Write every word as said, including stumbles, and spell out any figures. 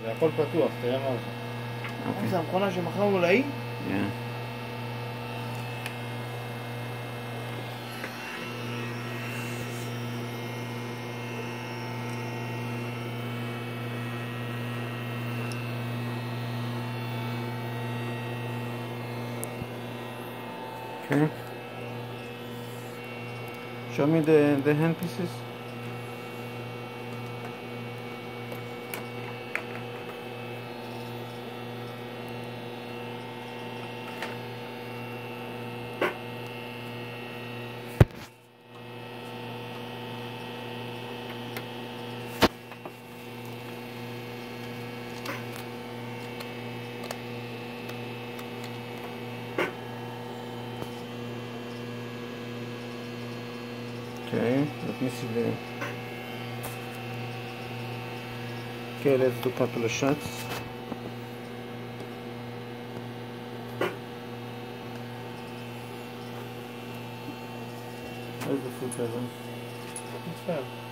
זה הכל פתוח, תראה מה זה. אוקיי. זה המכונה שמכרנו לאי? כן. Okay. Show me the the hand pieces. Okay, let me see the... Okay, let's do a couple of shots. Where's the food present? It's fine.